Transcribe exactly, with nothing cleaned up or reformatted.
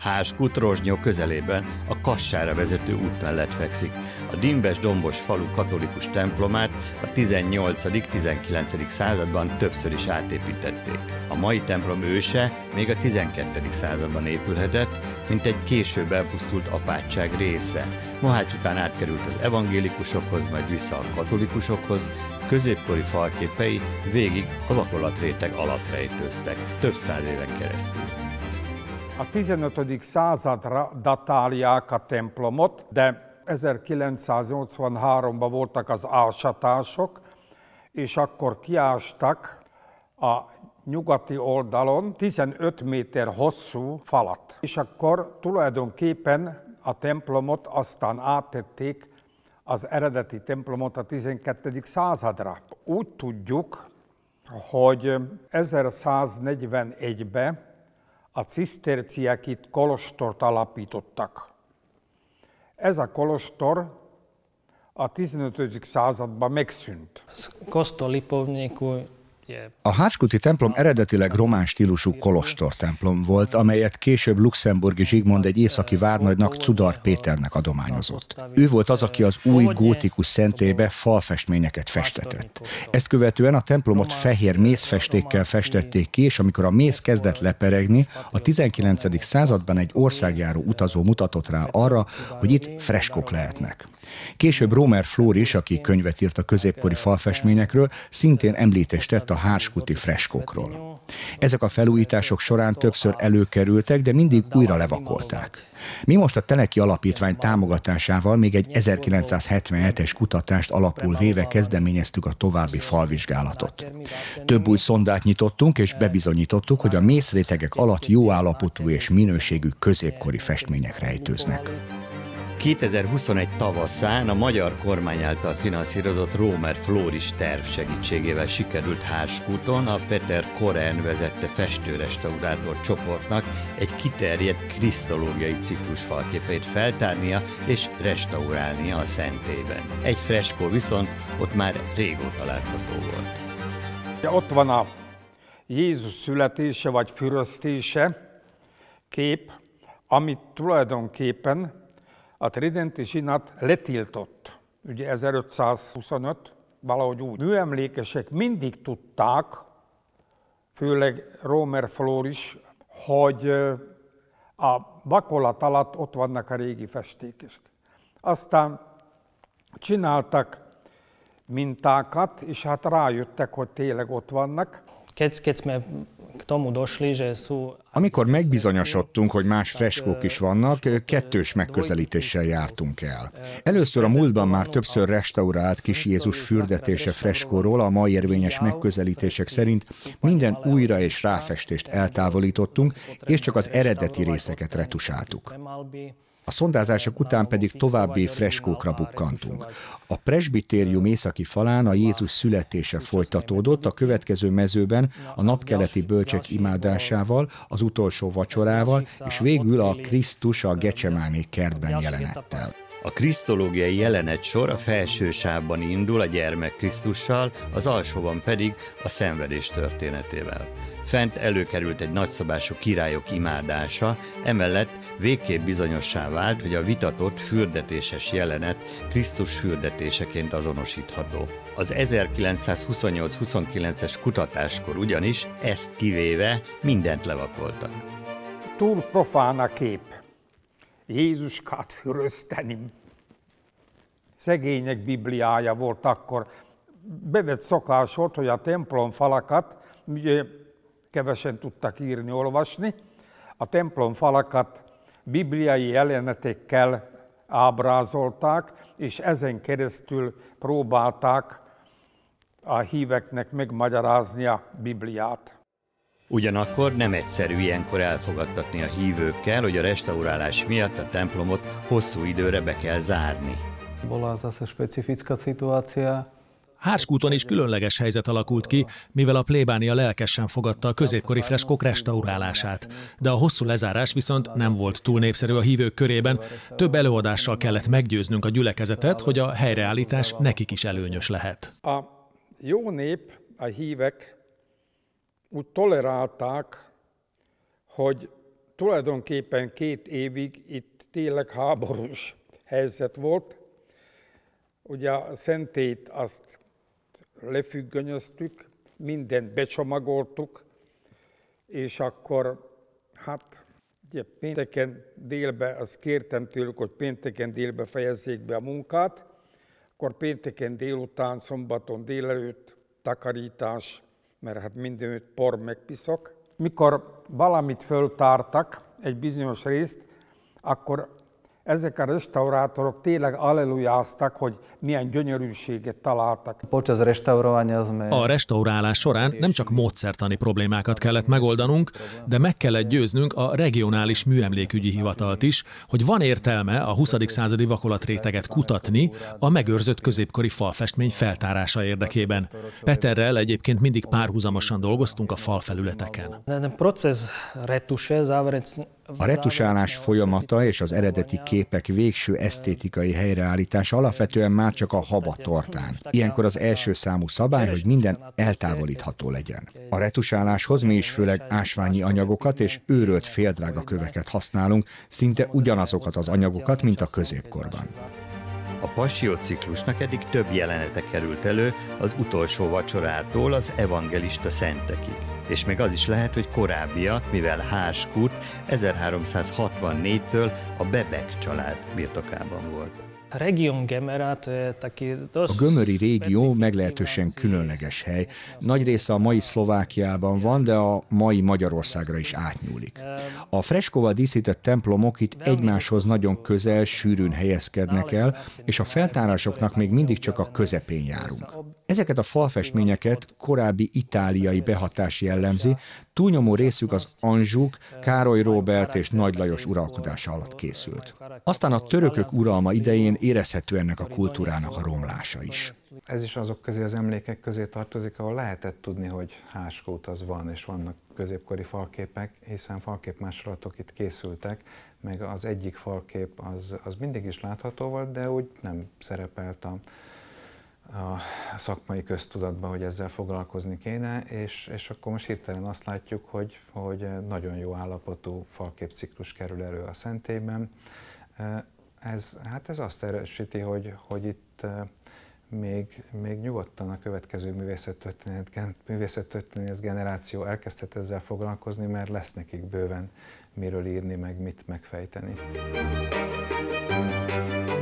Hárskút Rozsnyó közelében a Kassára vezető út mellett fekszik. A dimbes dombos falu katolikus templomát a tizennyolcadik-tizenkilencedik században többször is átépítették. A mai templom őse még a tizenkettedik században épülhetett, mint egy később elpusztult apátság része. Mohács után átkerült az evangélikusokhoz, majd vissza a katolikusokhoz, középkori falképei végig a vakolatréteg alatt rejtőztek, több száz éven keresztül. A tizenötödik századra datálják a templomot, de ezerkilencszáznyolcvanháromban voltak az ásatások, és akkor kiástak a nyugati oldalon tizenöt méter hosszú falat. És akkor tulajdonképpen a templomot aztán áttették az eredeti templomot a tizenkettedik századra. Úgy tudjuk, hogy ezerszáznegyvenegyben a ciszterciek itt kolostort alapítottak. Ez a kolostor a tizenötödik században megszűnt. A hárskuti templom eredetileg román stílusú kolostortemplom volt, amelyet később luxemburgi Zsigmond egy északi várnagynak, Cudar Péternek adományozott. Ő volt az, aki az új gótikus szentélybe falfestményeket festetett. Ezt követően a templomot fehér mészfestékkel festették ki, és amikor a mész kezdett leperegni, a tizenkilencedik században egy országjáró utazó mutatott rá arra, hogy itt freskók lehetnek. Később Rómer Flóris, aki könyvet írt a középkori falfestményekről, szintén említést tett a hárskuti freskókról. Ezek a felújítások során többször előkerültek, de mindig újra levakolták. Mi most a Teleki Alapítvány támogatásával még egy ezerkilencszázhetvenhetes kutatást alapul véve kezdeményeztük a további falvizsgálatot. Több új szondát nyitottunk, és bebizonyítottuk, hogy a mészrétegek alatt jó állapotú és minőségű középkori festmények rejtőznek. kétezer-huszonegy tavaszán a magyar kormány által finanszírozott Rómer Flóris terv segítségével sikerült Hárskúton a Peter Koren vezette festőrestaurátor csoportnak egy kiterjedt krisztológiai ciklus falképeit feltárnia és restaurálnia a szentélyben. Egy freskó viszont ott már régóta látható volt. Ott van a Jézus születése vagy füröztése kép, amit tulajdonképpen a tridenti zsinat letiltott, ugye ezerötszázhuszonöt, valahogy úgy. Műemlékesek mindig tudták, főleg Rómer Flóris, hogy a vakolat alatt ott vannak a régi festékek. Aztán csináltak mintákat, és hát rájöttek, hogy tényleg ott vannak. Amikor megbizonyosodtunk, hogy más freskók is vannak, kettős megközelítéssel jártunk el. Először a múltban már többször restaurált Kis Jézus fürdetése freskóról a ma érvényes megközelítések szerint minden újra és ráfestést eltávolítottunk, és csak az eredeti részeket retusáltuk. A szondázások után pedig további freskókra bukkantunk. A presbitérium északi falán a Jézus születése folytatódott, a következő mezőben a napkeleti bölcsek imádásával, az utolsó vacsorával, és végül a Krisztus a Gecsemáné kertben jelenettel. A krisztológiai jelenetsor a felső sávban indul a gyermek Krisztussal, az alsóban pedig a szenvedés történetével. Fent előkerült egy nagyszabású királyok imádása, emellett végképp bizonyossá vált, hogy a vitatott fürdetéses jelenet Krisztus fürdetéseként azonosítható. Az ezerkilencszázhuszonnyolc-huszonkilences kutatáskor ugyanis ezt kivéve mindent levakoltak. Túl profán a kép. Jézuskát fürözteni. Szegények bibliája volt akkor. Bevett szokás volt, hogy a templom falakat, ugye kevesen tudtak írni, olvasni, a templom falakat bibliai jelenetekkel ábrázolták, és ezen keresztül próbálták a híveknek megmagyarázni a Bibliát. Ugyanakkor nem egyszerű ilyenkor elfogadtatni a hívőkkel, hogy a restaurálás miatt a templomot hosszú időre be kell zárni. Hárskúton is különleges helyzet alakult ki, mivel a plébánia lelkesen fogadta a középkori freskók restaurálását. De a hosszú lezárás viszont nem volt túl népszerű a hívők körében, több előadással kellett meggyőznünk a gyülekezetet, hogy a helyreállítás nekik is előnyös lehet. A jó nép, a hívek úgy tolerálták, hogy tulajdonképpen két évig itt tényleg háborús helyzet volt. Ugye a szentélyt azt lefüggönyöztük, mindent becsomagoltuk, és akkor hát ugye pénteken délbe azt kértem tőlük, hogy pénteken délbe fejezzék be a munkát, akkor pénteken délután, szombaton délelőtt takarítás, mert hát mindenütt por meg piszok. Mikor valamit föltártak, egy bizonyos részt, akkor ezek a restaurátorok tényleg allelujáztak, hogy milyen gyönyörűséget találtak. A restaurálás során nem csak módszertani problémákat kellett megoldanunk, de meg kellett győznünk a regionális műemlékügyi hivatalt is, hogy van értelme a huszadik századi vakolatréteget kutatni a megőrzött középkori falfestmény feltárása érdekében. Peterrel egyébként mindig párhuzamosan dolgoztunk a falfelületeken. A retusálás folyamata és az eredeti képek végső esztétikai helyreállítása alapvetően már csak a habatortán. Ilyenkor az első számú szabály, hogy minden eltávolítható legyen. A retusáláshoz mi is főleg ásványi anyagokat és őrölt féldrága köveket használunk, szinte ugyanazokat az anyagokat, mint a középkorban. A Passió ciklusnak eddig több jelenete került elő az utolsó vacsorától az evangelista szentekig. És még az is lehet, hogy korábbiak, mivel Hárskút ezerháromszázhatvannégytől a Bebek család birtokában volt. A gömöri régió meglehetősen különleges hely. Nagy része a mai Szlovákiában van, de a mai Magyarországra is átnyúlik. A freskóval díszített templomok itt egymáshoz nagyon közel, sűrűn helyezkednek el, és a feltárásoknak még mindig csak a közepén járunk. Ezeket a falfestményeket korábbi itáliai behatás jellemzi, túlnyomó részük az Anjouk, Károly Róbert és Nagy Lajos uralkodása alatt készült. Aztán a törökök uralma idején érezhető ennek a kultúrának a romlása is. Ez is azok közé, az emlékek közé tartozik, ahol lehetett tudni, hogy Hárskút az van, és vannak középkori falképek, hiszen falképmásolatok itt készültek, meg az egyik falkép az, az mindig is látható volt, de úgy nem szerepelt a a szakmai köztudatban, hogy ezzel foglalkozni kéne, és, és akkor most hirtelen azt látjuk, hogy, hogy nagyon jó állapotú falképciklus kerül elő a szentélyben. Ez, hát ez azt erősíti, hogy, hogy itt még, még nyugodtan a következő művészettörténet generáció elkezdhet ezzel foglalkozni, mert lesz nekik bőven miről írni, meg mit megfejteni.